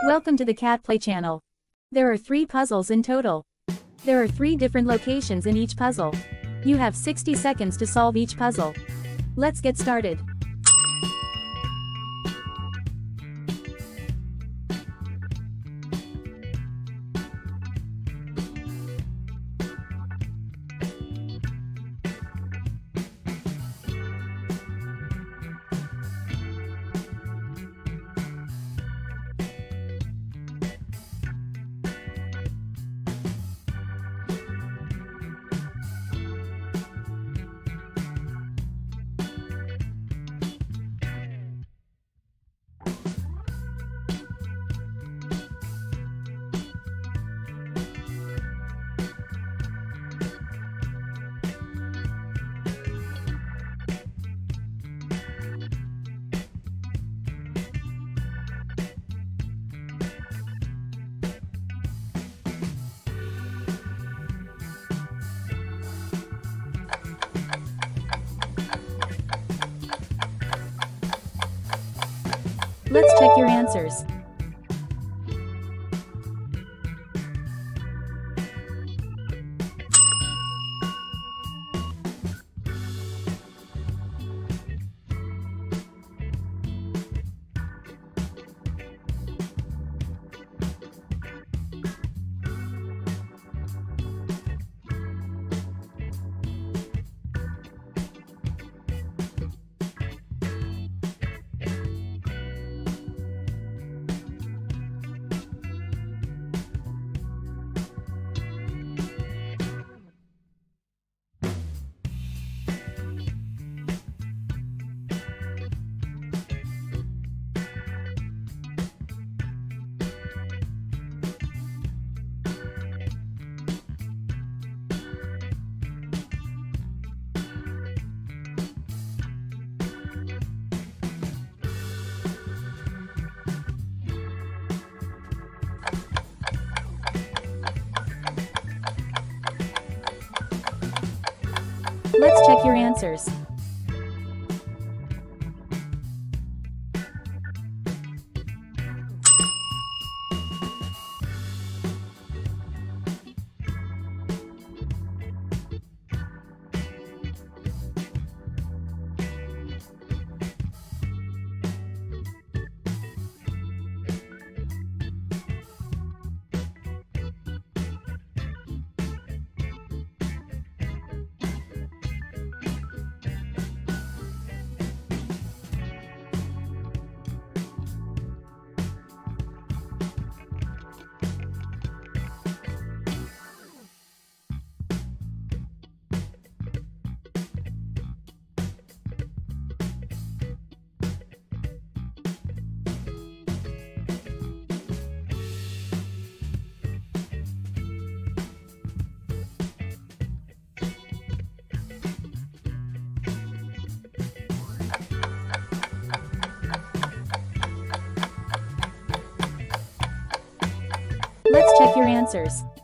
Welcome to the CatPlay channel. There are 3 puzzles in total. There are 3 different locations in each puzzle. You have 60 seconds to solve each puzzle. Let's get started. Let's check your answers. Let's check your answers. Let's check your answers.